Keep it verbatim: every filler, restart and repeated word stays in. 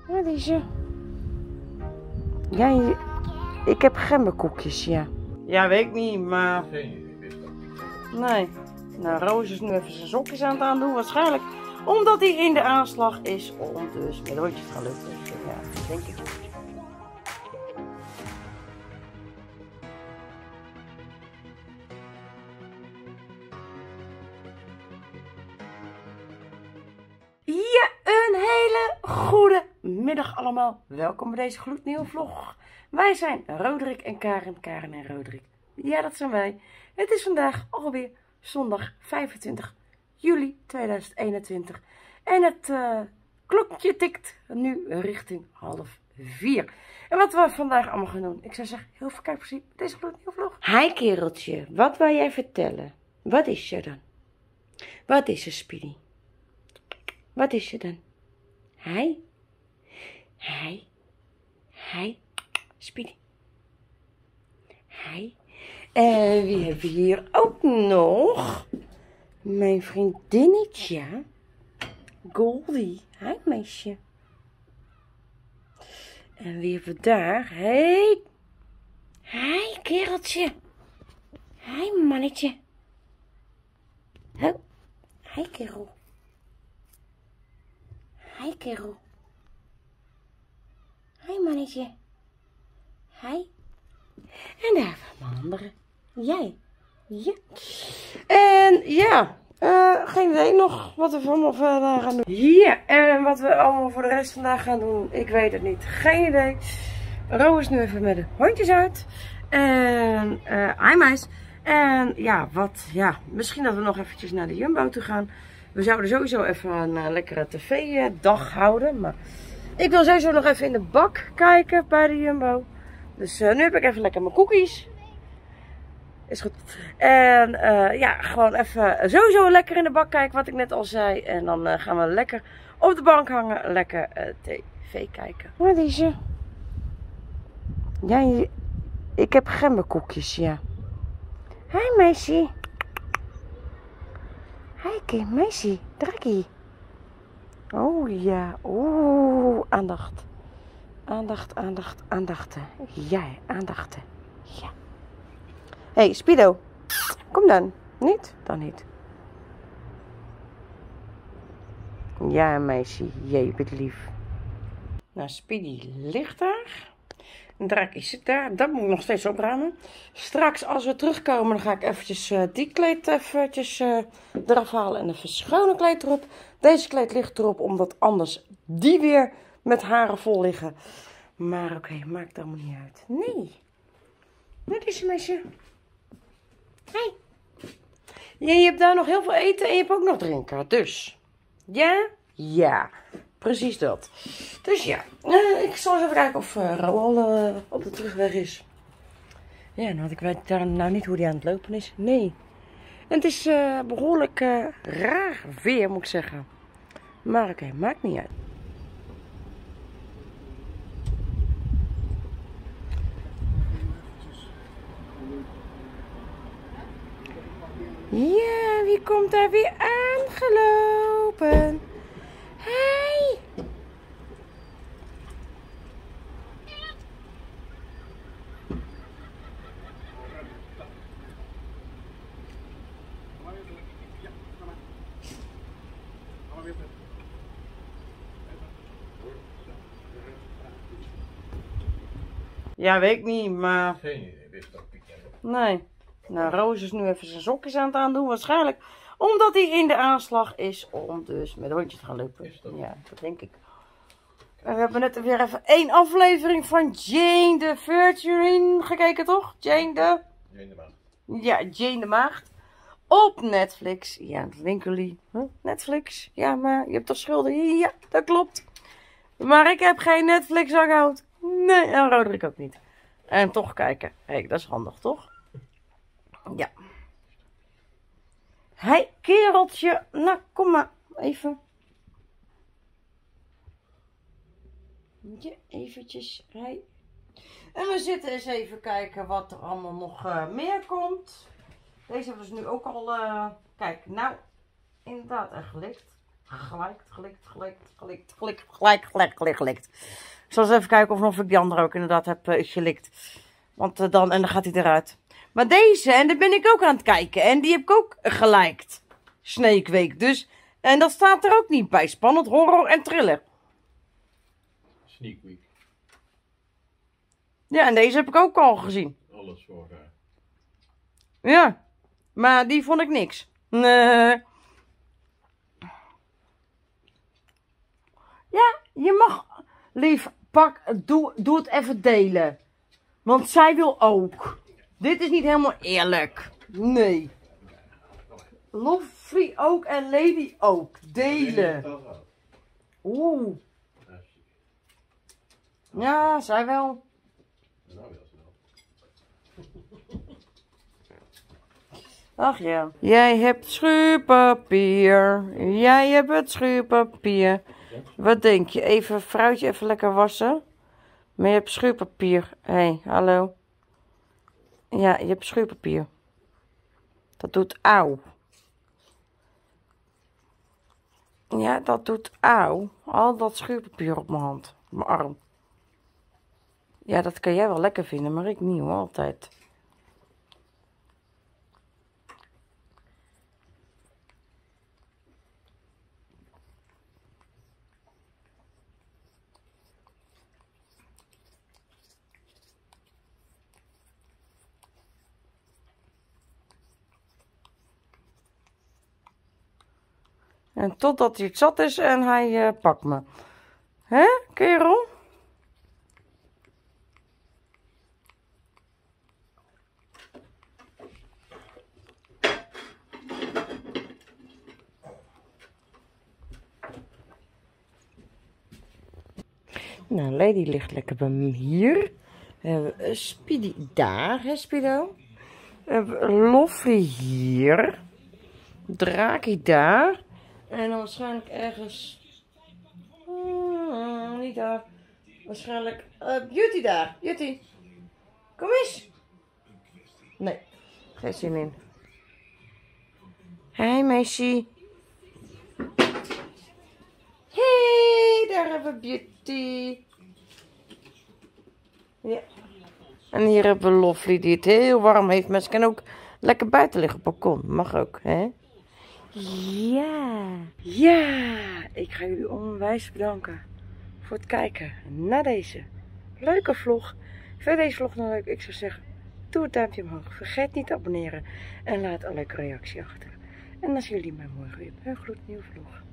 Wat is er? Ja, ik heb gemberkoekjes, ja. Ja, weet ik niet, maar... Nee. Nou, Roos is nu even zijn sokjes aan het aandoen, waarschijnlijk. Omdat hij in de aanslag is om dus met hondjes te gaan lukken. Ja, dat denk ik. Ja, een hele goede middag allemaal. Welkom bij deze gloednieuwe vlog. Wij zijn Roderick en Karen, Karen en Roderick. Ja, dat zijn wij. Het is vandaag alweer zondag vijfentwintig juli tweeduizend eenentwintig. En het uh, klokje tikt nu richting half vier. En wat we vandaag allemaal gaan doen. Ik zou zeggen, heel veel kijkplezier met deze gloednieuwe vlog. Hi kereltje, wat wil jij vertellen? Wat is er dan? Wat is er, Speedy? Wat is er dan? Hi? Hi? Hi? Speedy? Hi? En wie hebben we hier ook nog? Mijn vriendinnetje. Goldie. Hi meisje. En wie hebben we daar? Hey. Hi kereltje. Hi mannetje. Oh. Hi kerel. Hi kerel. Hi mannetje. Hi. En daar van mijn andere. Jij. Ja. En ja. Uh, geen idee nog wat we allemaal vandaag gaan doen. Ja. En wat we allemaal voor de rest vandaag gaan doen. Ik weet het niet. Geen idee. Ro is nu even met de hondjes uit. En uh, hi meis. En ja, wat. Ja. Misschien dat we nog eventjes naar de Jumbo toe gaan. We zouden sowieso even een uh, lekkere tv-dag houden. Maar ik wil sowieso nog even in de bak kijken bij de Jumbo. Dus uh, nu heb ik even lekker mijn koekjes. Is goed. En uh, ja, gewoon even sowieso lekker in de bak kijken, wat ik net al zei. En dan uh, gaan we lekker op de bank hangen, lekker uh, tv kijken. Wat is er? Ja, ik heb gemberkoekjes, ja. Hi meisje. Hi kind, meisje. Drakkie. Oh ja, oeh, aandacht. Aandacht, aandacht, aandachten. Ja, aandachten. Ja. Hé, hey, Speedo. Kom dan. Niet? Dan niet. Ja, meisje. Jij bent lief. Nou, Speedy ligt daar. Drakkie zit daar. Dat moet ik nog steeds opruimen. Straks, als we terugkomen, dan ga ik eventjes uh, die kleed eventjes uh, eraf halen. En even schone kleed erop. Deze kleed ligt erop, omdat anders die weer met haren vol liggen. Maar oké, okay, maakt allemaal niet uit. Nee. Wat is er, meisje? Hey. Ja, je hebt daar nog heel veel eten en je hebt ook nog drinken. Dus. Ja? Ja. Precies dat. Dus ja. Uh, ik zal eens even kijken of uh, Roal uh, op de terugweg is. Ja, nou, ik weet daar nou niet hoe die aan het lopen is. Nee. En het is uh, behoorlijk uh, raar weer, moet ik zeggen. Maar oké, okay, maakt niet uit. Ja, wie komt daar weer aangelopen? Hey! Ja, weet ik niet, maar... Geen idee, wist dat ik niet. Nee. Nou, Roos is nu even zijn sokjes aan het aandoen, waarschijnlijk omdat hij in de aanslag is om dus met hondjes te gaan lopen. Ja, dat denk ik. En we hebben net weer even één aflevering van Jane the Virgin gekeken, toch? Jane de... Jane de Maagd. Ja, Jane de Maagd. Op Netflix. Ja, dat denken jullie. Huh? Netflix? Ja, maar je hebt toch schulden? Ja, dat klopt. Maar ik heb geen Netflix-account. Nee, en Roderick ook niet. En toch kijken. Hé, hey, dat is handig, toch? Ja. Hé, hey, kereltje. Nou, kom maar. Even. Ja, eventjes. Hey. En we zitten eens even kijken wat er allemaal nog uh, meer komt. Deze hebben we dus nu ook al... Uh, kijk, nou. Inderdaad echt gelicht. Gelijk, gelikt, gelikt, gelikt, gelikt, gelijk, gelijk, gelijk, gelikt. Ik zal eens even kijken of, of ik die andere ook inderdaad heb uh, gelikt. Want uh, dan, en dan gaat hij eruit. Maar deze, en daar ben ik ook aan het kijken. En die heb ik ook gelikt. Snake Week. Dus, en dat staat er ook niet bij. Spannend, horror en thriller. Sneak Week. Ja, en deze heb ik ook al gezien. Alles voor haar. Ja, maar die vond ik niks. Nee. Ja, je mag, lief, pak, doe, doe het even delen. Want zij wil ook. Dit is niet helemaal eerlijk. Nee. Lovely ook en Lady ook. Delen. Oeh. Ja, zij wel. Ach ja. Jij hebt schuurpapier. Jij hebt het schuurpapier. Wat denk je? Even fruitje even lekker wassen. Maar je hebt schuurpapier. Hé, hey, hallo. Ja, je hebt schuurpapier. Dat doet auw. Ja, dat doet auw. Al dat schuurpapier op mijn hand. Op mijn arm. Ja, dat kan jij wel lekker vinden, maar ik niet hoor, altijd. En totdat hij het zat is en hij uh, pakt me. Hè, kerel? Nou, Lady ligt lekker bij me hier. We hebben Speedy daar, hè Speedo? We hebben Lovely hier. Draakie daar. En dan waarschijnlijk ergens... Hmm, niet daar. Waarschijnlijk... Uh, Beauty daar. Beauty. Kom eens. Nee. Geen zin in. Hey meisje. Hey, daar hebben we Beauty. Ja. En hier hebben we Lovely die het heel warm heeft. Maar ze kan ook lekker buiten liggen op het balkon. Mag ook, hè? Ja. Ja. Ik ga jullie onwijs bedanken voor het kijken naar deze leuke vlog. Vind je deze vlog nou leuk? Ik zou zeggen, doe het duimpje omhoog. Vergeet niet te abonneren. En laat een leuke reactie achter. En dan zien jullie mij morgen weer bij een gloednieuwe vlog.